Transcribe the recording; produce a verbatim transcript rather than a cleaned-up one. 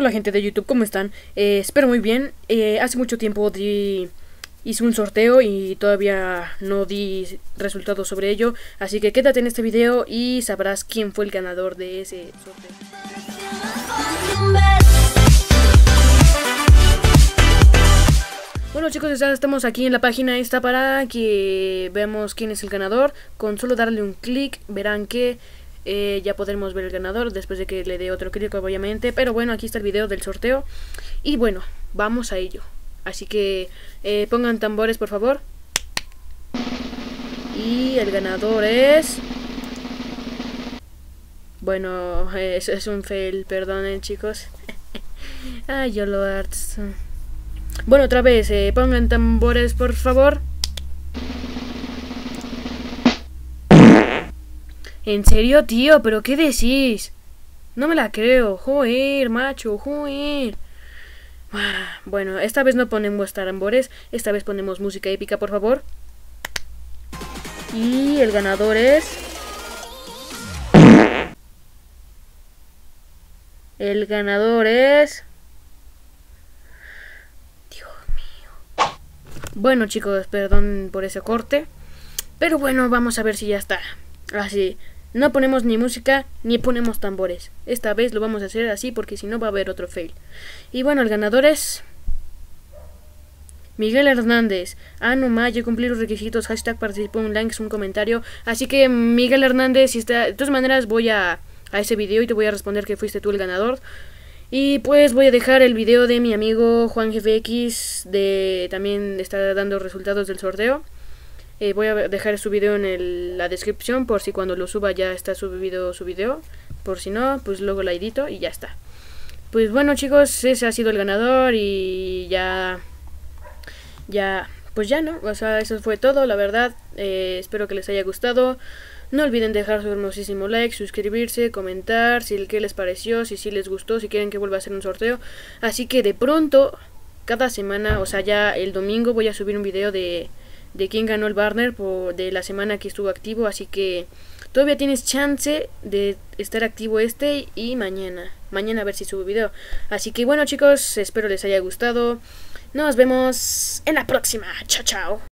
Hola gente de YouTube, ¿cómo están? Eh, espero muy bien. Eh, hace mucho tiempo di, hice un sorteo y todavía no di resultados sobre ello. Así que quédate en este video y sabrás quién fue el ganador de ese sorteo. Bueno chicos, ya estamos aquí en la página esta para que veamos quién es el ganador. Con solo darle un clic verán que eh, ya podremos ver el ganador después de que le dé otro clic obviamente. Pero bueno, aquí está el video del sorteo y bueno, vamos a ello. Así que eh, pongan tambores por favor. Y el ganador es... Bueno, es, es un fail, perdonen chicos. Ay, YOLO Arts. Bueno, otra vez, eh, pongan tambores por favor. ¿En serio, tío? ¿Pero qué decís? No me la creo. Joder, macho, joder. Bueno, esta vez no ponemos tambores. Esta vez ponemos música épica, por favor. Y el ganador es... El ganador es... Dios mío. Bueno, chicos, perdón por ese corte. Pero bueno, vamos a ver si ya está. Así, no ponemos ni música ni ponemos tambores. Esta vez lo vamos a hacer así porque si no va a haber otro fail. Y bueno, el ganador es... Miguel Hernández. Ah, no más, yo cumplí los requisitos. Hashtag participó, un like, un comentario. Así que Miguel Hernández, si está... de todas maneras voy a, a ese video y te voy a responder que fuiste tú el ganador. Y pues voy a dejar el video de mi amigo Juan G F X. De, también está dando resultados del sorteo. Eh, voy a dejar su video en el, la descripción por si cuando lo suba ya está subido su video. Por si no, pues luego la edito y ya está. Pues bueno chicos, ese ha sido el ganador y ya... Ya, pues ya no, o sea, eso fue todo, la verdad. Eh, espero que les haya gustado. No olviden dejar su hermosísimo like, suscribirse, comentar si el que les pareció, si sí les gustó, si quieren que vuelva a hacer un sorteo. Así que de pronto, cada semana, o sea ya el domingo voy a subir un video de... de quién ganó el Barner por, de la semana que estuvo activo, así que todavía tienes chance de estar activo este y mañana, mañana a ver si subo video. Así que bueno chicos, espero les haya gustado, nos vemos en la próxima, chao chao.